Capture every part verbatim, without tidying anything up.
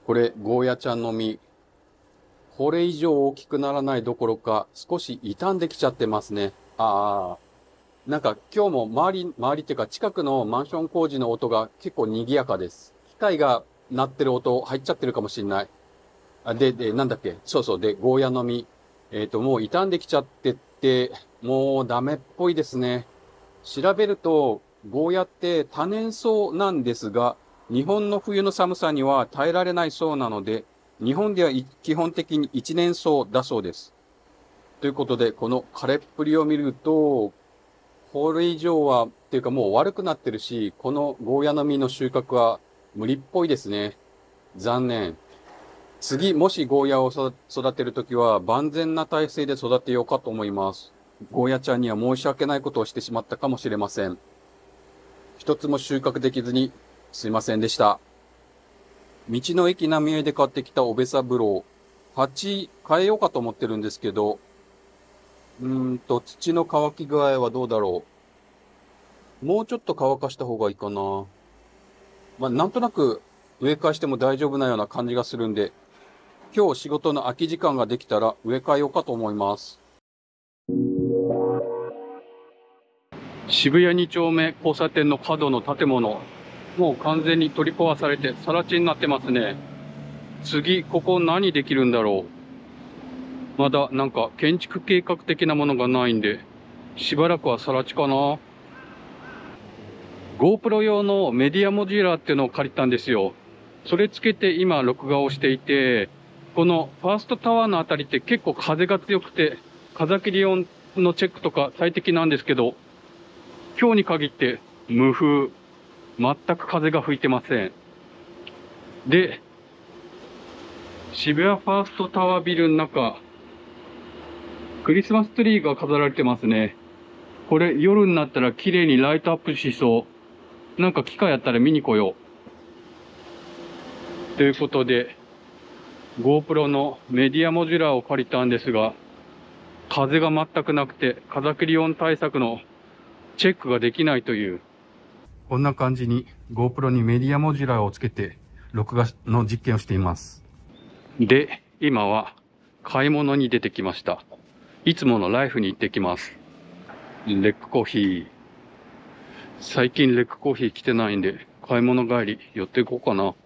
これ、ゴーヤちゃんの実。これ以上大きくならないどころか、少し傷んできちゃってますね。ああ。なんか今日も周り、周りっていうか近くのマンション工事の音が結構賑やかです。機械が鳴ってる音入っちゃってるかもしれない。あ、で、で、なんだっけ。そうそう。で、ゴーヤの実。えっと、もう傷んできちゃってって、もうダメっぽいですね。調べると、ゴーヤって多年草なんですが、日本の冬の寒さには耐えられないそうなので、日本では基本的に一年草だそうです。ということで、この枯れっぷりを見ると、これ以上は、っていうかもう悪くなってるし、このゴーヤの実の収穫は無理っぽいですね。残念。次、もしゴーヤを育てるときは万全な体制で育てようかと思います。ゴーヤちゃんには申し訳ないことをしてしまったかもしれません。一つも収穫できずにすいませんでした。道の駅浪江で買ってきたおべさぶろう。鉢変えようかと思ってるんですけど、うーんと、土の乾き具合はどうだろう。もうちょっと乾かした方がいいかな。まあ、なんとなく植え替えしても大丈夫なような感じがするんで、今日仕事の空き時間ができたら植え替えようかと思います。渋谷に丁目交差点の角の建物、もう完全に取り壊されて更地になってますね。次、ここ何できるんだろう。まだなんか建築計画的なものがないんで、しばらくは更地かな。GoPro 用のメディアモジュラーっていうのを借りたんですよ。それつけて今録画をしていて、このファーストタワーのあたりって結構風が強くて、風切り音のチェックとか最適なんですけど、今日に限って無風。全く風が吹いてません。で、渋谷ファーストタワービルの中、クリスマスツリーが飾られてますね。これ夜になったら綺麗にライトアップしそう。なんか機会あったら見に来よう。ということで、GoPro のメディアモジュラーを借りたんですが、風が全くなくて、風切り音対策のチェックができないという。こんな感じに GoPro にメディアモジュラーをつけて、録画の実験をしています。で、今は買い物に出てきました。いつものライフに行ってきます。レックコーヒー。最近レックコーヒー来てないんで、買い物帰り寄っていこうかな。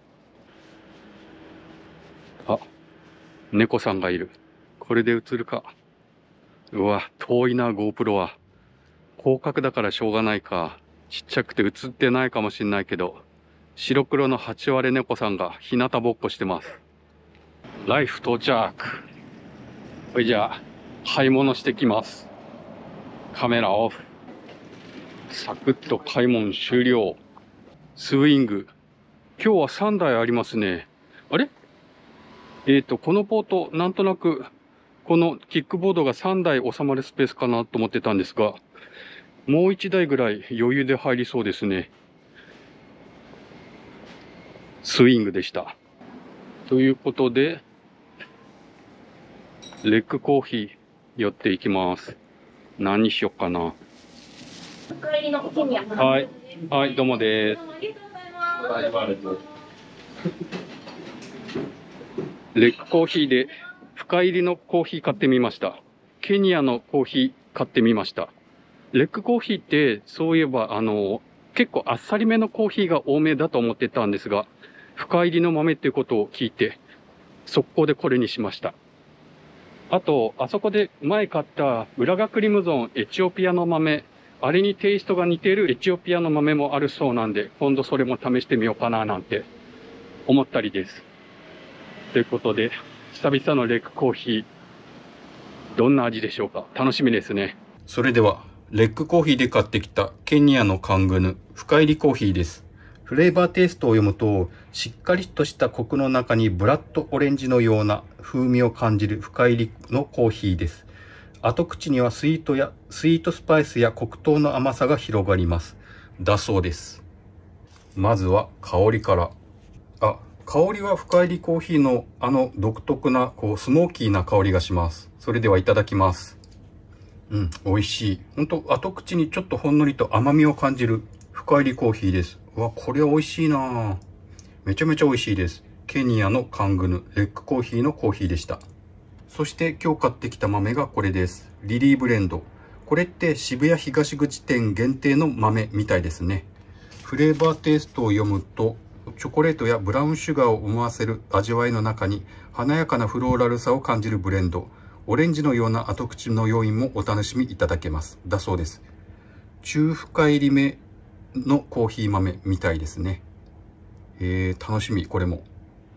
あ、猫さんがいる。これで映るか。うわ、遠いな、GoPro は。広角だからしょうがないか。ちっちゃくて映ってないかもしんないけど、白黒のハチワレ猫さんが日向ぼっこしてます。ライフ到着。これじゃあ、買い物してきます。カメラオフ。サクッと買い物終了。スイング。今日はさんだいありますね。あれえっと、このポート、なんとなく、このキックボードがさんだい収まるスペースかなと思ってたんですが、もういちだいぐらい余裕で入りそうですね。スイングでした。ということで、レックコーヒー寄っていきます。何にしよっかな。 お帰りのお金や。 はい。はい、どうもです。 どうもありがとうございます。 レックコーヒーで深入りのコーヒー買ってみました。ケニアのコーヒー買ってみました。レックコーヒーってそういえばあの結構あっさりめのコーヒーが多めだと思ってたんですが、深入りの豆っていうことを聞いて速攻でこれにしました。あと、あそこで前買ったブラガクリムゾンエチオピアの豆、あれにテイストが似ているエチオピアの豆もあるそうなんで、今度それも試してみようかななんて思ったりです。ということで、久々のレックコーヒー、どんな味でしょうか。楽しみですね。それでは、レックコーヒーで買ってきたケニアのカングヌ、深入りコーヒーです。フレーバーテイストを読むと、しっかりとしたコクの中にブラッドオレンジのような風味を感じる深入りのコーヒーです。後口にはスイートや、スイートスパイスや黒糖の甘さが広がります。だそうです。まずは香りから。あ、香りは深入りコーヒーのあの独特なこうスモーキーな香りがします。それではいただきます。うん、美味しい。ほんと後口にちょっとほんのりと甘みを感じる深入りコーヒーです。うわ、これは美味しいなぁ。めちゃめちゃ美味しいです。 ケニアのカングヌ、レックコーヒーのコーヒーでした。そして今日買ってきた豆がこれです。リリーブレンド。これって渋谷東口店限定の豆みたいですね。フレーバーテイストを読むと、チョコレートやブラウンシュガーを思わせる味わいの中に華やかなフローラルさを感じるブレンド。オレンジのような後口の要因もお楽しみいただけます。だそうです。中深入り目のコーヒー豆みたいですね。えー、楽しみ、これも。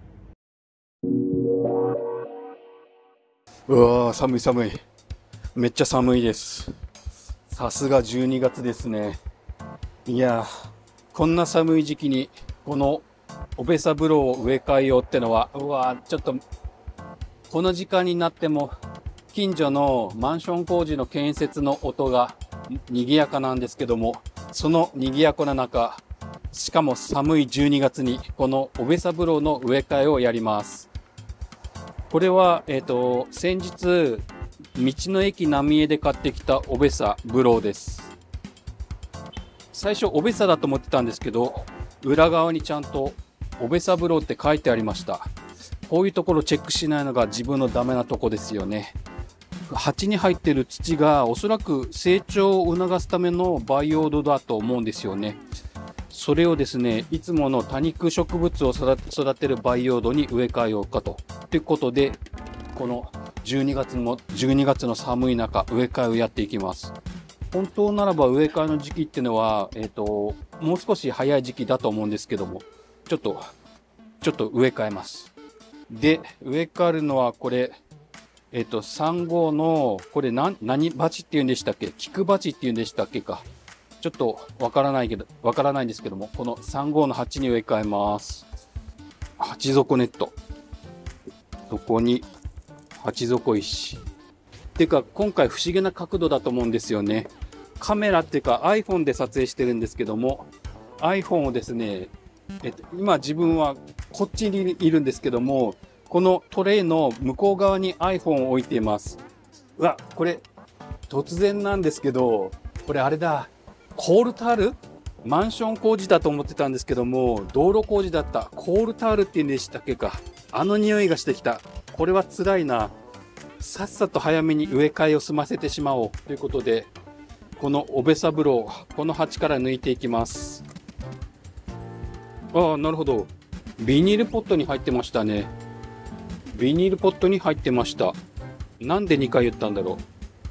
うわー、寒い寒い。めっちゃ寒いです。さすがじゅうにがつですね。いやー、こんな寒い時期にこのおべさ風呂を植え替えようってのは、うわー、ちょっとこの時間になっても近所のマンション工事の建設の音が賑やかなんですけども、その賑やかな中、しかも寒いじゅうにがつにこのおべさ風呂の植え替えをやります。これは、えっと、先日道の駅浪江で買ってきたおべさ風呂です。最初おべさだと思ってたんですけど、裏側にちゃんとおべさ風呂って書いてありました。こういうところチェックしないのが自分のダメなとこですよね。鉢に入っている土がおそらく成長を促すための培養土だと思うんですよね。それをですね、いつもの多肉植物を育てる培養土に植え替えようかと。ということで、このじゅうにがつの、じゅうにがつの寒い中、植え替えをやっていきます。本当ならば植え替えの時期っていうのは、えっと、もう少し早い時期だと思うんですけども、ちょっと、ちょっと植え替えます。で、植え替えるのはこれ、えっと、さん号の、これ何、何鉢って言うんでしたっけ？菊鉢って言うんでしたっけか。ちょっとわからないけど、わからないんですけども、このさん号の鉢に植え替えます。鉢底ネット。そこに、鉢底石。っていうか、今回不思議な角度だと思うんですよね。カメラっていうか iPhone で撮影してるんですけども、iPhone をですね、えっと、今自分はこっちにいるんですけども、このトレイの向こう側に iPhone を置いています。うわ、これ、突然なんですけど、これあれだ、コールタール？マンション工事だと思ってたんですけども、道路工事だった。コールタールって言うんでしたっけか。あの匂いがしてきた。これは辛いな。さっさと早めに植え替えを済ませてしまおうということで、このおべさ風呂、この鉢から抜いていきます。ああ、なるほど。ビニールポットに入ってましたね。ビニールポットに入ってました。なんでにかい言ったんだろ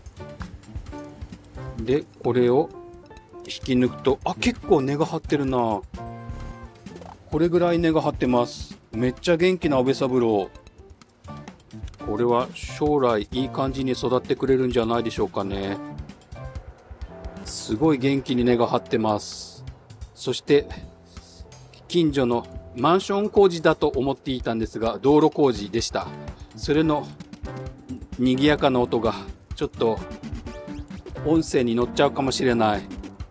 う。で、これを引き抜くと、あ、結構根が張ってるな。これぐらい根が張ってます。めっちゃ元気なおべさ風呂。これは将来いい感じに育ってくれるんじゃないでしょうかね。すごい元気に根が張ってます。そして近所のマンション工事だと思っていたんですが、道路工事でした。それの賑やかな音がちょっと音声に乗っちゃうかもしれない。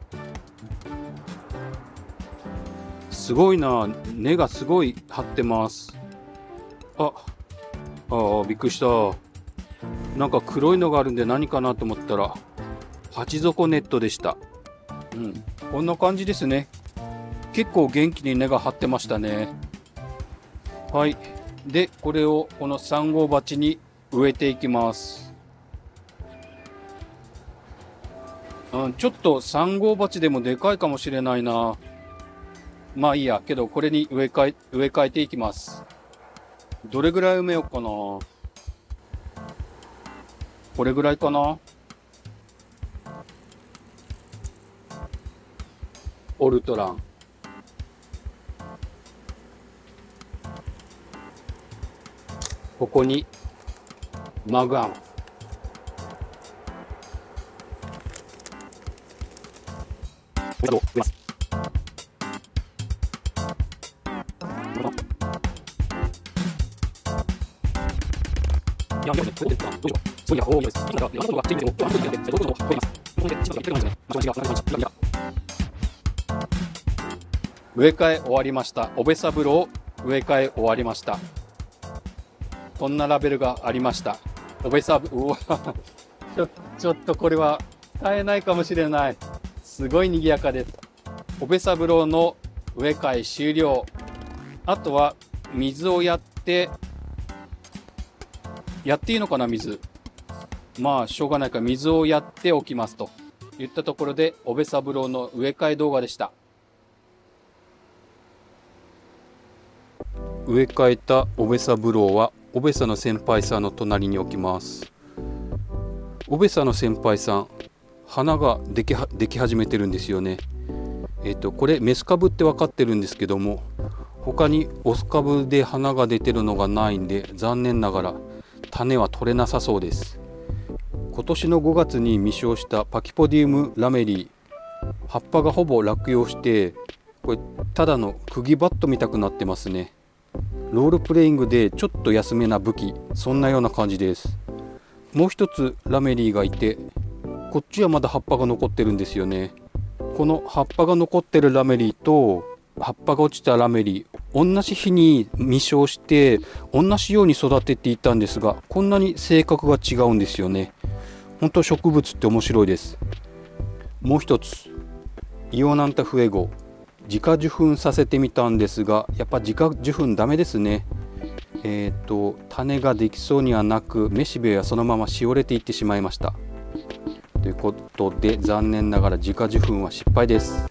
すごいな、根がすごい張ってます。あああ、びっくりした。なんか黒いのがあるんで何かなと思ったら鉢底ネットでした。うん、こんな感じですね。結構元気に根が張ってましたね。はい。で、これをこのさん号鉢に植えていきます。うん、ちょっとさん号鉢でもでかいかもしれないな。まあいいや、けどこれに植え替え、植え替えていきます。どれぐらい埋めようかな。これぐらいかな。オルトラン。ここにマグアン。植えます。植え替え終わりました。おべさ風呂を植え替え終わりました。こんなラベルがありました。おべさ、うわちょ、ちょっとこれは使えないかもしれない。すごい賑やかです。おべさ風呂の植え替え終了。あとは水をやってやっていいのかな、水。まあしょうがないから水をやっておきますと言ったところで、おべ三郎の植え替え動画でした。植え替えたおべ三郎はおべさの先輩さんの隣に置きます。おべさの先輩さん、花ができはでき始めてるんですよね。えっとこれメス株って分かってるんですけども、他にオス株で花が出てるのがないんで、残念ながら種は取れなさそうです。今年のごがつに実生したパキポディウムラメリー、葉っぱがほぼ落葉して、これただの釘バットみたくなってますね。ロールプレイングでちょっと安めな武器、そんなような感じです。もう一つラメリーがいて、こっちはまだ葉っぱが残ってるんですよね。この葉っぱが残ってるラメリーと葉っぱが落ちたラメリー、同じ日に実生して同じように育てていたんですが、こんなに性格が違うんですよね。本当植物って面白いです。もう一つイオナンタフエゴ、自家受粉させてみたんですが、やっぱ自家受粉ダメですね。えっと種ができそうにはなく、めしべはそのまましおれていってしまいました。ということで残念ながら自家受粉は失敗です。